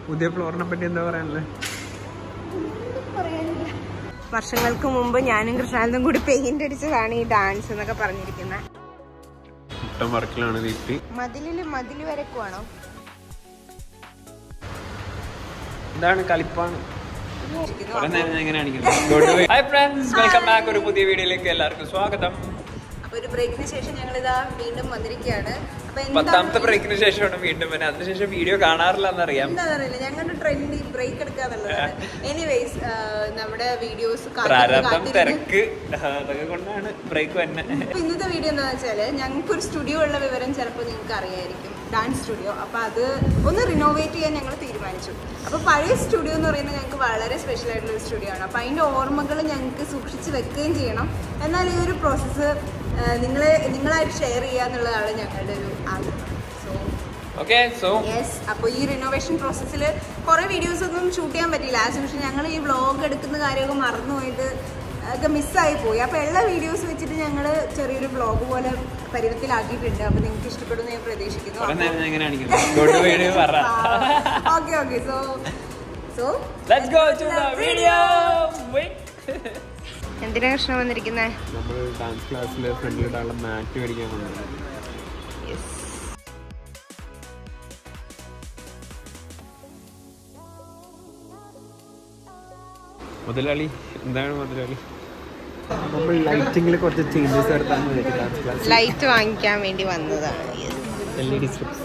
പുതിയ ഫ്ലോറിനെ പറ്റി എന്താ പറയാനല്ലേ? വർഷങ്ങൾക്ക് മുമ്പ് ഞാനും കൃഷ്ണാനന്ദും കൂടി പെയിന്റ് അടിച്ചതാണ് ഈ ഡാൻസ് എന്നൊക്കെ പറഞ്ഞിരിക്കുന്നത്. മതില് വരക്കുവാണോ? എന്താണ് കളിപ്പാണ്? Hi friends, welcome back. ഒരു പുതിയ വീഡിയോയിലേക്ക് എല്ലാവർക്കും സ്വാഗതം. അപ്പൊ ഒരു ബ്രേക്കിന് ശേഷം ഞങ്ങൾ ഇതാ വീണ്ടും വന്നിരിക്കുകയാണ്. 10ാമത്തെ ബ്രേക്കിന് ശേഷമാണ് വീണ്ടും വന്നെ. അതിനുശേഷം വീഡിയോ കാണാറില്ല എന്നറിയാം. എന്താണെന്നറിയില്ല, ഞങ്ങളുടെ ട്രെൻഡ് ബ്രേക്ക് എടുക്കാന്നുള്ളതാണ്. എനിവേസ്, നമ്മുടെ വീഡിയോസ് പ്രാരബ്ധം, തിരക്ക്, അതൊക്കെ കൊണ്ടാണ് ബ്രേക്ക് തന്നെ. ഇന്നത്തെ വീഡിയോ എന്താണെന്ന് വെച്ചാല്, ഞങ്ങൾക്കൊരു സ്റ്റുഡിയോ ഉള്ള വിവരം ചിലപ്പോൾ നിങ്ങൾക്ക് അറിയായിരിക്കും, ഡാൻസ് സ്റ്റുഡിയോ. അപ്പൊ അത് ഒന്ന് റിനോവേറ്റ് ചെയ്യാൻ ഞങ്ങൾ തീരുമാനിച്ചു. അപ്പൊ പഴയ സ്റ്റുഡിയോ എന്ന് പറയുന്നത് ഞങ്ങൾക്ക് വളരെ സ്പെഷ്യൽ ആയിട്ടുള്ള ഒരു സ്റ്റുഡിയോ ആണ്. അപ്പൊ അതിന്റെ ഓർമ്മകൾ ഞങ്ങൾക്ക് സൂക്ഷിച്ച് വെക്കുകയും ചെയ്യണം. എന്നാൽ ഈ ഒരു പ്രോസസ്സ് നിങ്ങളായിട്ട് ഷെയർ ചെയ്യുക എന്നുള്ളതാണ് ഞങ്ങളുടെ ഒരു ആഗ്രഹം. അപ്പോൾ ഈ റിനോവേഷൻ പ്രോസസ്സിൽ കുറേ വീഡിയോസ് ഒന്നും ഷൂട്ട് ചെയ്യാൻ പറ്റിയില്ല. പക്ഷേ ഞങ്ങൾ ഈ വ്ളോഗ് എടുക്കുന്ന കാര്യമൊക്കെ മറന്നുപോയിട്ട് ഒക്കെ മിസ്സായി പോയി. അപ്പോൾ എല്ലാ വീഡിയോസ് വെച്ചിട്ട് ഞങ്ങൾ ചെറിയൊരു വ്ളോഗ് പോലെ പരിവത്തിലാക്കിയിട്ടുണ്ട്. അപ്പോൾ നിങ്ങൾക്ക് ഇഷ്ടപ്പെടുമെന്ന് ഞാൻ പ്രതീക്ഷിക്കുന്നു. Okay so let's go to the video. എന്തിനാ കൃഷ്ണ വന്നിരിക്കുന്നത്? നമ്മൾ ഡാൻസ് ക്ലാസ്സിൽ ഫ്രണ്ടിലിടാനുള്ള മാറ്റ് മേടിക്കാൻ വന്നത്. മുതലാളി, എന്താണ് മുതലാളി? നമ്മൾ ലൈറ്റിങ്ങിൽ കുറച്ച് ചേഞ്ചസ് വരുത്താൻ വേണ്ടി ഡാൻസ് ക്ലാസ് ലൈറ്റ് വാങ്ങിക്കാൻ വേണ്ടി വന്നതാണ്. LED strips.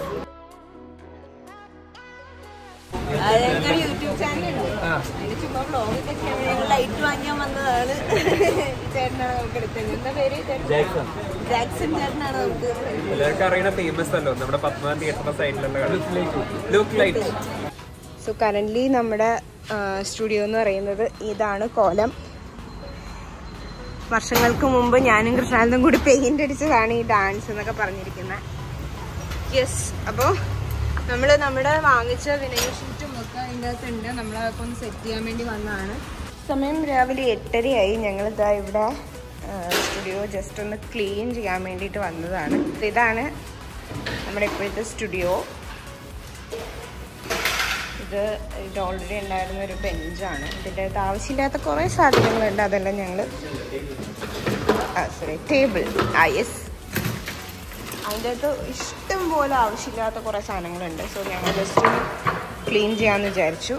യൂട്യൂബ് ചാനലുണ്ട്, അതിന് ചുമ്മാ വ്ളോഗൊക്കെ ചെയ്യാൻ വേണ്ടി ഞങ്ങൾ ലൈറ്റ് വാങ്ങിക്കാൻ വന്നതാണ്. ചേട്ടനാണ് നമുക്ക് എടുത്തത്. എന്താ പേര്? ജാക്സൺ ചേട്ടനാണ് നമുക്ക്. എല്ലാവർക്കും അറിയണ ഫേമസ് അല്ലോ നമ്മുടെ പത്മനാഭ തിയേറ്ററിന്റെ സൈഡിലുള്ള ലുക്ക് ലൈറ്റ്. സോ കറന്റ്ലി നമ്മുടെ സ്റ്റുഡിയോ എന്ന് പറയുന്നത് ഇതാണ് കോലം. വർഷങ്ങൾക്ക് മുമ്പ് ഞാനും കൃഷ്ണാനന്ദും കൂടി പെയിന്റ് അടിച്ചതാണ് ഈ ഡാൻസ് എന്നൊക്കെ പറഞ്ഞിരിക്കുന്നത്. യെസ്, അപ്പോൾ നമ്മൾ നമ്മുടെ വാങ്ങിച്ച വിനയ ഷീറ്റും ഒക്കെ അതിൻ്റെ അകത്തുണ്ട്. നമ്മളതൊക്കെ ഒന്ന് സെറ്റ് ചെയ്യാൻ വേണ്ടി വന്നതാണ്. സമയം രാവിലെ 8:30 ഞങ്ങളിതാ ഇവിടെ സ്റ്റുഡിയോ ജസ്റ്റ് ഒന്ന് ക്ലീൻ ചെയ്യാൻ വേണ്ടിയിട്ട് വന്നതാണ്. ഇതാണ് നമ്മുടെ ഇപ്പോഴത്തെ സ്റ്റുഡിയോ. ഇത് ഓൾറെഡി ഉണ്ടായിരുന്ന ഒരു ബെഞ്ചാണ്. ഇതിൻ്റെ അകത്ത് ആവശ്യമില്ലാത്ത കുറേ സാധനങ്ങളുണ്ട്. അതെല്ലാം ഞങ്ങൾ ടേബിൾ യെസ്, അതിൻ്റെ അകത്ത് ഇഷ്ടം പോലെ ആവശ്യമില്ലാത്ത കുറേ സാധനങ്ങളുണ്ട്. സോ ഞങ്ങൾ ജസ്റ്റ് ഒന്ന് ക്ലീൻ ചെയ്യാമെന്ന് വിചാരിച്ചു.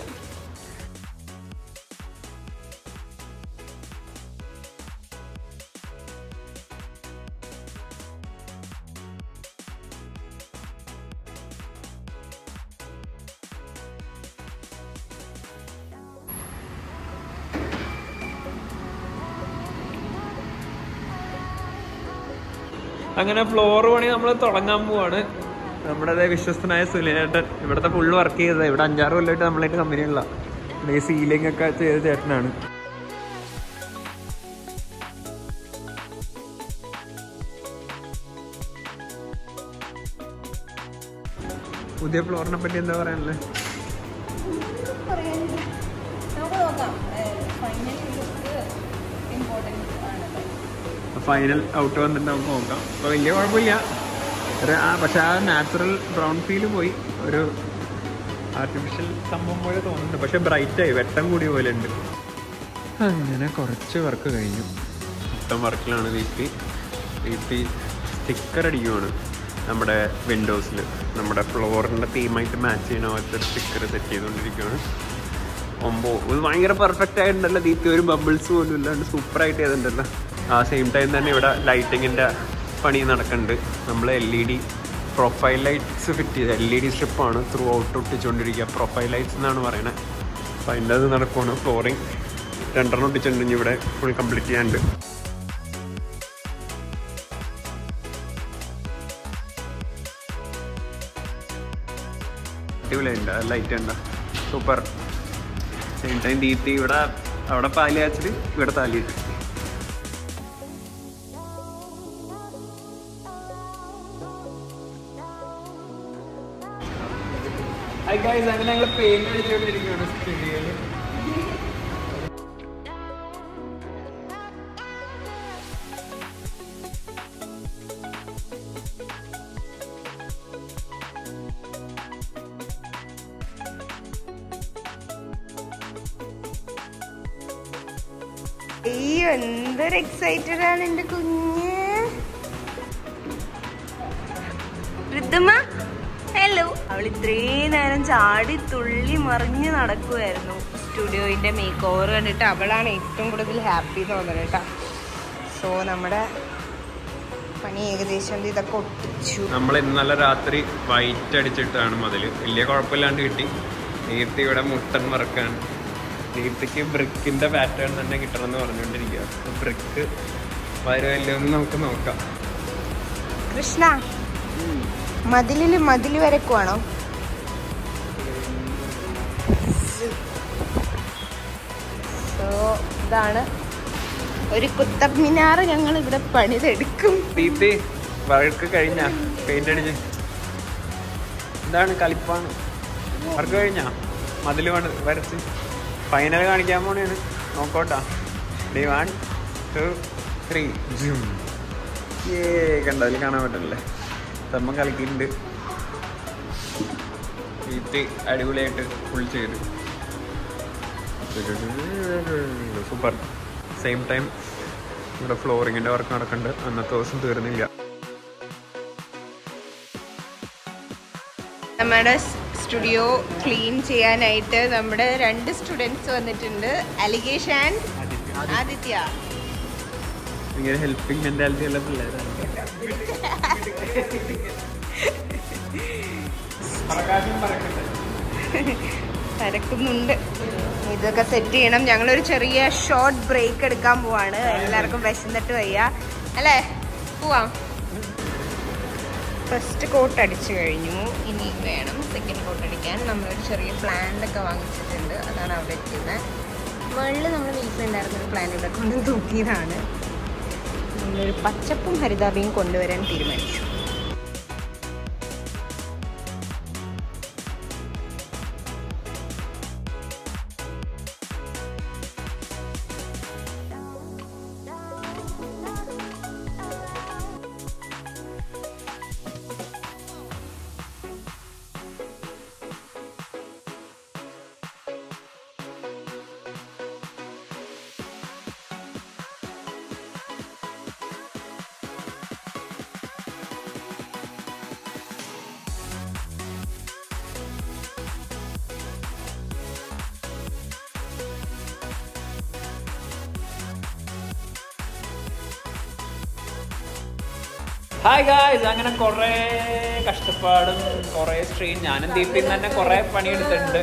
അങ്ങനെ ഫ്ലോർ പണി നമ്മൾ തുടങ്ങാൻ പോവാണ്. നമ്മുടെ വിശ്വസ്തനായ സുലേട്ടൻ ഇവിടുത്തെ ഫുള്ള് വർക്ക് ചെയ്തത്. ഇവിടെ 5-6 കൊല്ലമായിട്ട് നമ്മളായിട്ട് കമ്പനിയുള്ള ഈ സീലിംഗ് ഒക്കെ ചെയ്ത ചേട്ടനാണ്. പുതിയ ഫ്ലോറിനെ പറ്റി എന്താ പറയാനല്ലേ? ഫൈനൽ ഔട്ട് വന്നിട്ട് നമുക്ക് നോക്കാം. അപ്പോൾ വലിയ കുഴപ്പമില്ല. പക്ഷെ ആ നാച്ചുറൽ ബ്രൗൺ ഫീല് പോയി, ഒരു ആർട്ടിഫിഷ്യൽ സംഭവം പോലെ തോന്നുന്നുണ്ട്. പക്ഷെ ബ്രൈറ്റായി, വെട്ടം കൂടിയ പോലെ ഉണ്ട്. അങ്ങനെ കുറച്ച് വർക്ക് കഴിഞ്ഞു. മൊത്തം വർക്കിലാണ് ദീപ്തി സ്റ്റിക്കർ അടിക്കുവാണ് നമ്മുടെ വിൻഡോസിൽ. നമ്മുടെ ഫ്ലോറിൻ്റെ തീമായിട്ട് മാച്ച് ചെയ്യണ പോലത്തെ സ്റ്റിക്കർ സെറ്റ് ചെയ്തുകൊണ്ടിരിക്കുകയാണ്. ഇത് ഭയങ്കര പെർഫെക്റ്റ് ആയിട്ടുണ്ടല്ലോ ദീപ്തി. ഒരു ബബിൾസ് പോലും ഇല്ലാണ്ട് സൂപ്പറായിട്ട് ചെയ്തിട്ടുണ്ടല്ലോ. ആ സെയിം ടൈം തന്നെ ഇവിടെ ലൈറ്റിങ്ങിൻ്റെ പണി നടക്കുന്നുണ്ട്. നമ്മൾ LED പ്രൊഫൈൽ ലൈറ്റ്സ് ഫിറ്റ് ചെയ്ത് LED സ്ട്രിപ്പാണ് ത്രൂ ഔട്ട് ഒട്ടിച്ചുകൊണ്ടിരിക്കുക. പ്രൊഫൈൽ ലൈറ്റ്സ് എന്നാണ് പറയുന്നത്. അപ്പോൾ അതിൻ്റെ അത് നടക്കുവാണ്. ഫ്ലോറിങ് 2 ഒട്ടിച്ചിട്ടുണ്ട്. ഇവിടെ ഫുൾ കംപ്ലീറ്റ് ചെയ്യാനുണ്ട്. അടിപൊളിയുണ്ട് ലൈറ്റ് ഉണ്ട്, സൂപ്പർ. സെയിം ടൈം ദീപ്തി ഇവിടെ അവിടെ പാല് കാച്ചിട്ട് ഇവിടെ താലി വെച്ചു. അങ്ങനെ ഞങ്ങൾ പെയിന്റ് അടിച്ചുകൊണ്ടിരിക്കുകയാണ് സ്റ്റുഡിയോയിൽ. അയ്യോ എന്തൊരു എക്സൈറ്റഡ് ആണ് എന്റെ കുഞ്ഞ്. ഋതുമ ഹലോ. അവൾ ഇത്രയും നേരം ചാടി തുള്ളി മറിഞ്ഞ് നടക്കുമായിരുന്നു. സ്റ്റുഡിയോയിന്റെ മേക്ക് ഓവർ കണ്ടിട്ട് അവളാണ് ഏറ്റവും കൂടുതൽ ഹാപ്പി തോന്നുന്നത് കേട്ടോ. സോ നമ്മുടെ പണി ഏകദേശം ഇതൊക്കെ ഒട്ടിച്ചു. നമ്മൾ ഇന്നലെ രാത്രി വൈറ്റ് അടിച്ചിട്ടാണ് മതില്. വലിയ കുഴപ്പമില്ലാണ്ട് കിട്ടി. നീർത്തി ഇവിടെ മുട്ടൻ വറക്കാൻ. നീർത്തിക്ക് ബ്രിക്കിന്റെ പാറ്റേൺ തന്നെ കിട്ടണം എന്ന് പറഞ്ഞുകൊണ്ടിരിക്കുക. ബ്രിക്ക് വരുമല്ലോന്ന് നമുക്ക് നോക്കാം. കൃഷ്ണ മതില് വരക്കുവാണോ? സോ ഇതാണ് ഒരു കുത്തബ് മിനാർ. ഞങ്ങൾ ഇവിടെ പണിതെടുക്കും. ദീപ്തി വർക്ക് കഴിഞ്ഞ പെയിന്റ് അടിച്ച് ഇതാണ് കളിപ്പാണ്. വർക്ക് കഴിഞ്ഞ മതില് വരച്ച് ഫൈനൽ കാണിക്കാൻ പോണേണ്. നോക്കോട്ടാ. 1 2 3 ജൂം. കണ്ടോ അതിൽ കാണാൻ പറ്റില്ലേ? തമ്മ കളിക്കുന്നുണ്ട്. ദീപ്തി അടിപൊളിയായിട്ട് ഫുൾ ചെയ്ത് സൂപ്പർ. സെയിം ടൈം ഇവിടെ ഫ്ലോറിങ്ങിന്റെ വർക്ക് നടക്കുന്നുണ്ട്. അന്നത്തെ ദിവസം തീർന്നില്ല. നമ്മുടെ സ്റ്റുഡിയോ ക്ലീൻ ചെയ്യാനായിട്ട് നമ്മുടെ 2 സ്റ്റുഡൻസ് വന്നിട്ടുണ്ട്. അലിഗേഷ് ആൻഡ് ആദിത്യ. ഇങ്ങനെ ഹെൽപ്പിംഗ് മെന്റാലിറ്റി ഉള്ള പിള്ളേരാണ്. പരക്കുന്നുണ്ട്. ഇതൊക്കെ സെറ്റ് ചെയ്യണം. ഞങ്ങളൊരു ചെറിയ ഷോർട്ട് ബ്രേക്ക് എടുക്കാൻ പോവാണ്. എല്ലാവർക്കും വിശന്നിട്ട് വയ്യ അല്ലേ? പോവാം. ഫസ്റ്റ് കോട്ട് അടിച്ചു കഴിഞ്ഞു. ഇനി വേണം സെക്കൻഡ് കോട്ട് അടിക്കാൻ. നമ്മളൊരു ചെറിയ പ്ലാന്റ് ഒക്കെ വാങ്ങിച്ചിട്ടുണ്ട്. അതാണ് അവിടെ എത്തുന്നത്. മുകളിൽ നമ്മൾ വീട്ടിലുണ്ടായിരുന്നൊരു പ്ലാന്റ് ഇവിടെ കൊണ്ട് തൂക്കിയതാണ്. നമ്മളൊരു പച്ചപ്പും ഹരിതാഭയും കൊണ്ടുവരാൻ തീരുമാനിച്ചു. Hi guys. അങ്ങനെ കുറേ കഷ്ടപ്പാടും കുറേ സ്ട്രെയിൻ ഞാനും ദീപിയും തന്നെ കുറേ പണിയെടുത്തിട്ടുണ്ട്.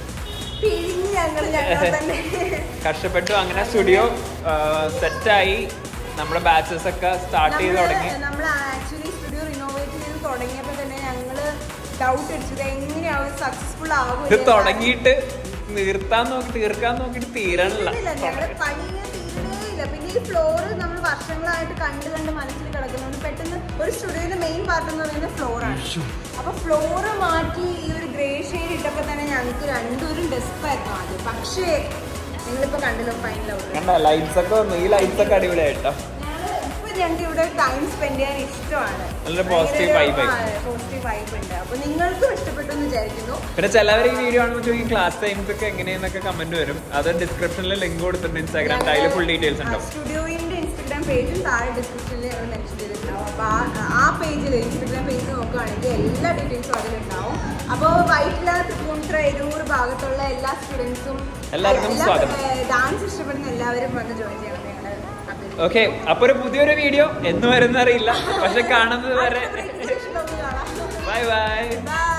കഷ്ടപ്പെട്ടു. അങ്ങനെ സ്റ്റുഡിയോ സെറ്റായി. നമ്മുടെ ബാച്ചസ് ഒക്കെ സ്റ്റാർട്ട് ചെയ്ത് തുടങ്ങി. നമ്മൾ ആക്ച്വലി സ്റ്റുഡിയോ റിനോവേറ്റ് ചെയ്ത് തുടങ്ങിയപ്പോൾ തന്നെ ഞങ്ങൾ ഡൗട്ട് അടിച്ചത് എങ്ങനെയാവും സക്സസ്ഫുൾ ആവും. ഇത് തുടങ്ങിയിട്ട് തീർക്കാൻ നോക്കിയിട്ട് തീരണില്ല. പിന്നെ ഈ ഫ്ലോറ് നമ്മൾ വർഷങ്ങളായിട്ട് കണ്ട് മനസ്സിൽ കിടക്കുന്നുണ്ട്. പെട്ടെന്ന് ഒരു സ്റ്റുഡിയോയുടെ മെയിൻ പാർട്ട് എന്ന് പറയുന്നത് ഫ്ലോറാണ്. അപ്പൊ ഫ്ലോറ് മാറ്റി ഈ ഒരു ഗ്രേ ഷെയ്ഡ് ഇട്ടപ്പോ തന്നെ ഞങ്ങൾക്ക് രണ്ടുപേരും ഡെസ്പായിരുന്നു ആദ്യം. പക്ഷേ നിങ്ങളിപ്പോ കണ്ടല്ലോ ഫൈനൽ ലൈറ്റ്സ് ഒക്കെ വന്നു. ഈ ലൈറ്റ്സ് ഒക്കെ അടിപൊളിയായിട്ടോ. ഞങ്ങൾക്ക് ഇവിടെ ടൈം സ്പെൻഡ് ചെയ്യാൻ ഇഷ്ടമാണ്. പോസിറ്റീവ് വൈബ് ഉണ്ട്. അപ്പൊ നിങ്ങൾക്കും ഇഷ്ടപ്പെട്ടു എന്ന് വിചാരിക്കുന്നു. പിന്നെ ചിലവർ ഈ വീഡിയോ ആണെന്ന് ചോദിക്കും ക്ലാസ് ടൈംസ് ഒക്കെ എങ്ങനെയെന്നൊക്കെ കമന്റ് വരും. അത് ഡിസ്ക്രിപ്ഷനിൽ ലിങ്ക് കൊടുത്തിട്ടുണ്ട്. ഇൻസ്റ്റാഗ്രാം അതിൽ ഫുൾ ഡീറ്റെയിൽസ് ഉണ്ടാവും. സ്റ്റുഡിയോയുടെ ഇൻസ്റ്റാഗ്രാം പേജും താഴെ ഡിസ്ക്രിപ്ഷനിൽ മെൻഷൻ ചെയ്തിട്ടുണ്ടാവും. അപ്പൊ ആ പേജിൽ ഇൻസ്റ്റാഗ്രാം പേജ് നോക്കുകയാണെങ്കിൽ എല്ലാ ഡീറ്റെയിൽസും അതിലുണ്ടാവും. അപ്പോൾ വൈറ്റിലാത്ത പൂന്തറ എരൂർ ഭാഗത്തുള്ള എല്ലാ സ്റ്റുഡൻസും ഡാൻസ് ഇഷ്ടപ്പെടുന്ന എല്ലാവരും വന്ന് ജോയിൻ ചെയ്യണം. ഓക്കെ. അപ്പൊ ഒരു പുതിയൊരു വീഡിയോ എന്ന് വരുന്ന അറിയില്ല. പക്ഷെ കാണുന്നത് വരെ ബൈ ബൈ.